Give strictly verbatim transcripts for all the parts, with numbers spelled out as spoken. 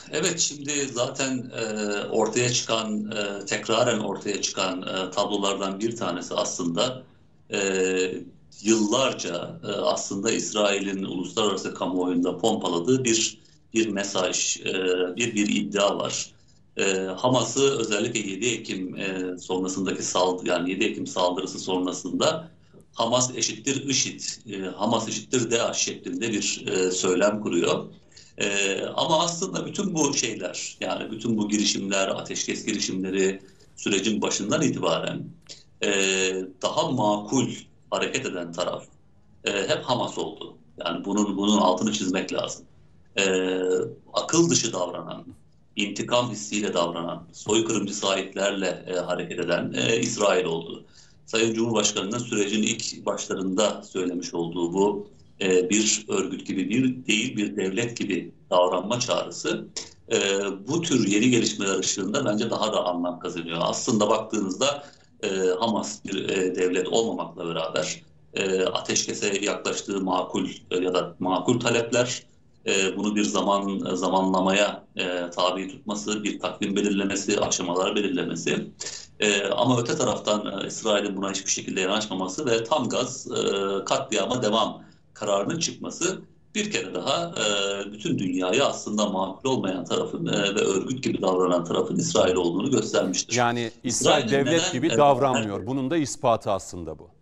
Evet, şimdi zaten e, ortaya çıkan, e, tekraren ortaya çıkan e, tablolardan bir tanesi aslında e, yıllarca e, aslında İsrail'in uluslararası kamuoyunda pompaladığı bir bir mesaj, e, bir bir iddia var. E, Hamas'ı özellikle yedi Ekim e, sonrasındaki saldırı, yani yedi Ekim saldırısı sonrasında Hamas eşittir IŞİD, e, Hamas eşittir DAEŞ şeklinde bir e, söylem kuruyor. Ee, ama aslında bütün bu şeyler, yani bütün bu girişimler, ateşkes girişimleri sürecin başından itibaren e, daha makul hareket eden taraf e, hep Hamas oldu. Yani bunun bunun altını çizmek lazım. E, Akıl dışı davranan, intikam hissiyle davranan, soykırımcı sahiplerle e, hareket eden e, İsrail oldu. Sayın Cumhurbaşkanı'nın sürecin ilk başlarında söylemiş olduğu bu e, bir örgüt gibi bir değil bir devlet gibi davranma çağrısı e, bu tür yeni gelişmeler ışığında bence daha da anlam kazanıyor. Aslında baktığınızda e, Hamas bir e, devlet olmamakla beraber e, ateşkese yaklaştığı makul e, ya da makul talepler, e, bunu bir zaman zamanlamaya e, tabi tutması, bir takvim belirlemesi, aşamalar belirlemesi. E, ama öte taraftan e, İsrail'in buna hiçbir şekilde yanaşmaması ve tam gaz e, katliama devam kararının çıkması bir kere daha e, bütün dünyaya aslında makul olmayan tarafın e, ve örgüt gibi davranan tarafın İsrail olduğunu göstermiştir. Yani İsrail İsrail'in devlet neden gibi e, davranmıyor. Bunun da ispatı aslında bu.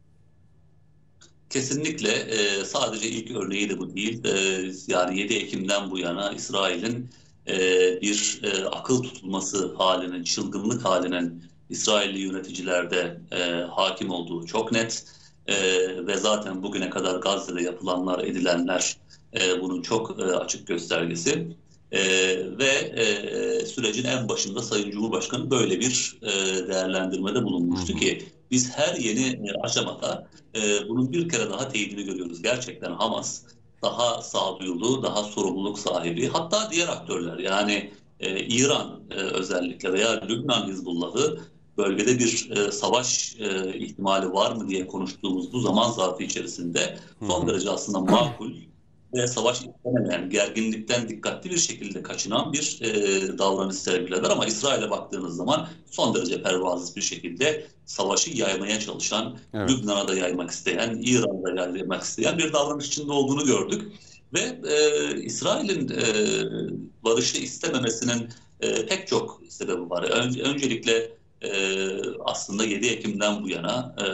kesinlikle e, sadece ilk örneği de bu değil. E, yani yedi Ekim'den bu yana İsrail'in e, bir e, akıl tutulması halinin, çılgınlık halinin İsrailli yöneticilerde e, hakim olduğu çok net. E, Ve zaten bugüne kadar Gazze'de yapılanlar, edilenler e, bunun çok e, açık göstergesi. E, Ve e, sürecin en başında Sayın Cumhurbaşkanı böyle bir e, değerlendirmede Hı bulunmuştu hı. ki biz her yeni e, aşamada ee, bunun bir kere daha teyidini görüyoruz. Gerçekten Hamas daha sağduyulu, daha sorumluluk sahibi. Hatta diğer aktörler, yani e, İran e, özellikle veya Lübnan Hizbullah'ı bölgede bir e, savaş e, ihtimali var mı diye konuştuğumuz bu zaman zarfı içerisinde Hı son hı. derece aslında makul ve savaş istemeyen, gerginlikten dikkatli bir şekilde kaçınan bir e, davranış sergilerler. Ama İsrail'e baktığınız zaman son derece pervasız bir şekilde savaşı yaymaya çalışan, Evet. Lübnan'a da yaymak isteyen, İran'a da yaymak isteyen bir davranış içinde olduğunu gördük. Ve e, İsrail'in e, barışı istememesinin e, pek çok sebebi var. Ön, öncelikle e, aslında yedi Ekim'den bu yana e,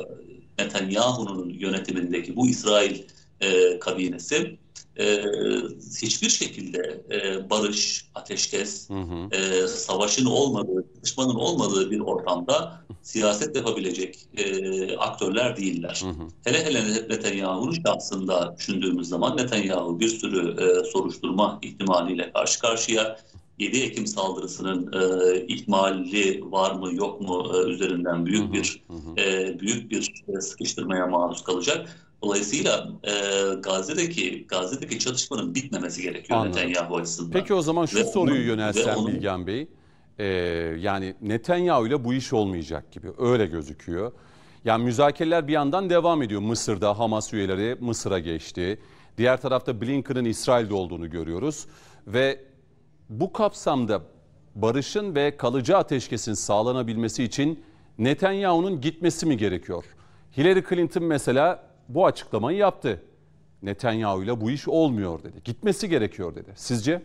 Netanyahu'nun yönetimindeki bu İsrail e, kabinesi e, hiçbir şekilde e, barış, ateşkes, Hı hı. e, savaşın olmadığı, çatışmanın olmadığı bir ortamda siyaset yapabilecek e, aktörler Hı değiller. hı. Hele hele Netanyahu'nun şahsında düşündüğümüz zaman Netanyahu bir sürü e, soruşturma ihtimaliyle karşı karşıya. yedi Ekim saldırısının e, ihmali var mı yok mu e, üzerinden Hı büyük hı. bir Hı hı. e, büyük bir e, sıkıştırmaya maruz kalacak. Dolayısıyla e, Gazze'deki Gazze'deki çatışmanın bitmemesi gerekiyor Anladım. Netanyahu açısından Peki o zaman şu ve soruyu onun ve yöneltsem onun Bilgen Bey. Ee, yani Netanyahu ile bu iş olmayacak gibi öyle gözüküyor. Yani müzakereler bir yandan devam ediyor. Mısır'da Hamas üyeleri Mısır'a geçti. Diğer tarafta Blinken'ın İsrail'de olduğunu görüyoruz. Ve bu kapsamda barışın ve kalıcı ateşkesin sağlanabilmesi için Netanyahu'nun gitmesi mi gerekiyor? Hillary Clinton mesela bu açıklamayı yaptı. Netanyahu ile bu iş olmuyor dedi. Gitmesi gerekiyor dedi. Sizce?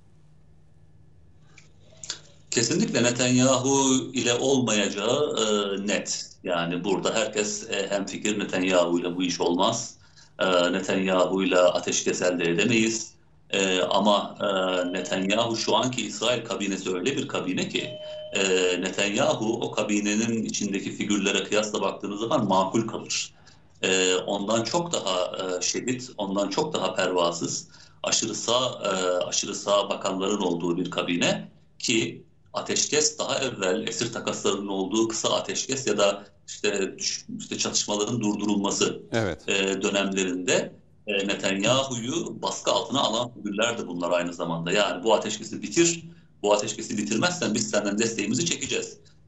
kesinlikle Netanyahu ile olmayacağı e, net. Yani burada herkes e, hemfikir, Netanyahu ile bu iş olmaz. E, Netanyahu ile ateşkes elde edemeyiz. E, ama e, Netanyahu şu anki İsrail kabinesi öyle bir kabine ki e, Netanyahu o kabinenin içindeki figürlere kıyasla baktığınız zaman makul kalır. E, ondan çok daha e, şiddet, ondan çok daha pervasız, aşırı sağ, e, aşırı sağ bakanların olduğu bir kabine ki ateşkes daha evvel esir takaslarının olduğu kısa ateşkes ya da işte, işte çatışmaların durdurulması Evet. e, dönemlerinde e, Netanyahu'yu baskı altına alan figürler de bunlar aynı zamanda. Yani bu ateşkesi bitir, bu ateşkesi bitirmezsen biz senden desteğimizi çekeceğiz.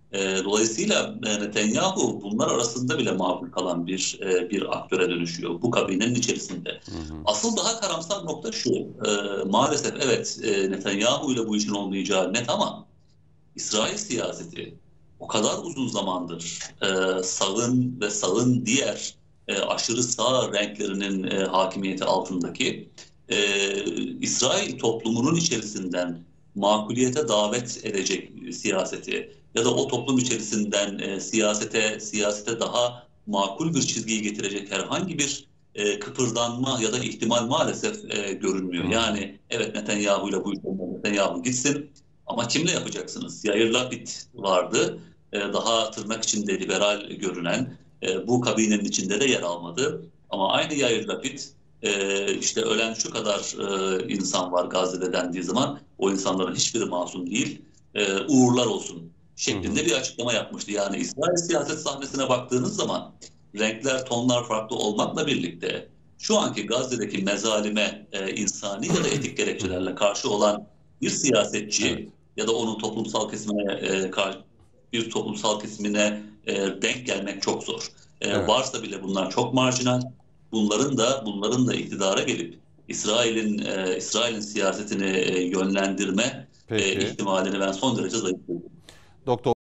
E, dolayısıyla e, Netanyahu bunlar arasında bile makul kalan bir e, bir aktöre dönüşüyor bu kabinenin içerisinde. Hı hı. Asıl daha karamsar nokta şu, e, maalesef evet e, Netanyahu ile bu işin olmayacağı net ama İsrail siyaseti o kadar uzun zamandır e, sağın ve sağın diğer e, aşırı sağ renklerinin e, hakimiyeti altındaki e, İsrail toplumunun içerisinden makuliyete davet edecek siyaseti ya da o toplum içerisinden e, siyasete siyasete daha makul bir çizgiyi getirecek herhangi bir e, kıpırdanma ya da ihtimal maalesef e, görünmüyor. Hı hı. Yani evet Netanyahu ile bu iş olmaz, Netanyahu gitsin. Ama kimle yapacaksınız? Yair Lapid vardı. Ee, Daha tırnak içinde liberal görünen, e, bu kabinenin içinde de yer almadı. Ama aynı Yair Lapid, e, işte ölen şu kadar e, insan var Gazze'de dendiği zaman o insanların hiçbiri masum değil, e, uğurlar olsun Hı hı. şeklinde bir açıklama yapmıştı. Yani İsrail siyaset sahnesine baktığınız zaman renkler, tonlar farklı olmakla birlikte şu anki Gazze'deki mezalime e, insani ya da etik Hı hı. gerekçelerle karşı olan bir Evet. siyasetçi ya da onun toplumsal kesimine e, bir toplumsal kesimine e, denk gelmek çok zor. E, Evet. varsa bile bunlar çok marjinal. Bunların da bunların da iktidara gelip İsrail'in e, İsrail'in siyasetini e, yönlendirme e, Peki. ihtimalini ben son derece zayıf buluyorum. Doktor